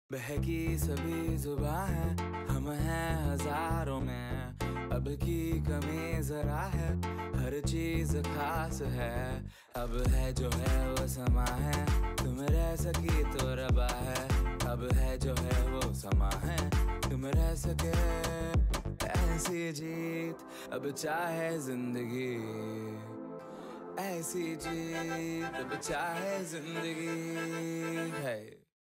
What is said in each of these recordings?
बहकी सभी जुबां है, हम हैं हजारों में। अब की कमी जरा है, हर चीज खास है। अब है जो है वो समा है, तुम रह सकी तो रबा है। अब है जो है वो समा है, तुम रह सके ऐसी जीत। अब चाहे जिंदगी ऐसी जीत, अब चाहे जिंदगी है।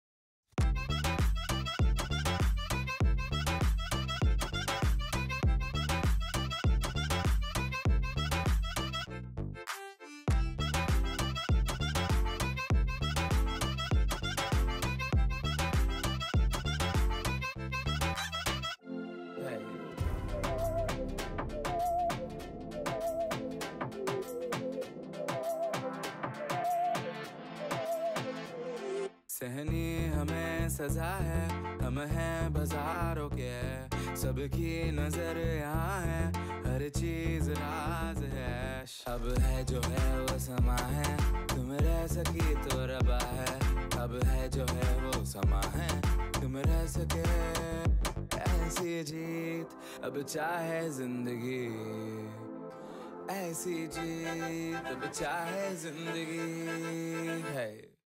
सहनी हमें सजा है, हम हैं बाजारों के। सबकी नजर यहाँ है, हर चीज राज है। अब है जो है वो समा है, तुम रह सकी तो रबा है। अब है जो है वो समा है, तुम रह सके ऐसी जीत। अब चाहे जिंदगी ऐसी जीत, अब चाहे जिंदगी है।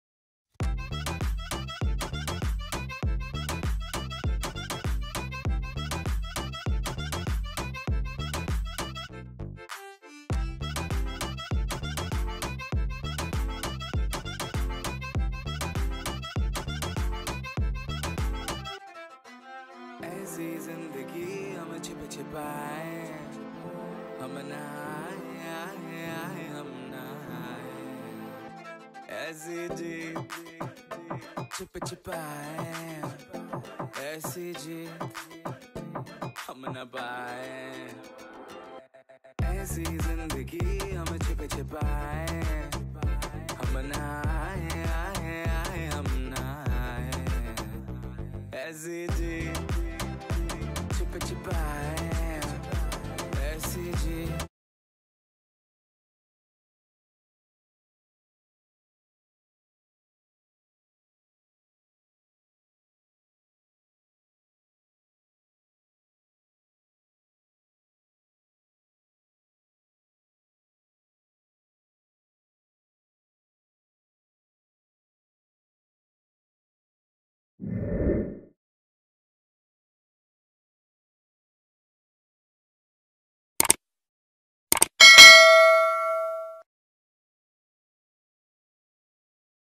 ऐसी जिंदगी हम छिप छिपाए, हम नहाए हम नहाए। ऐसी जी छिप छिपाए, ऐसी जी हम न पाए। ऐसी जिंदगी हम छिप छिपाए, हम नहाए हम नहाए। ऐसी जी छिप छिपाए, ऐसी जी।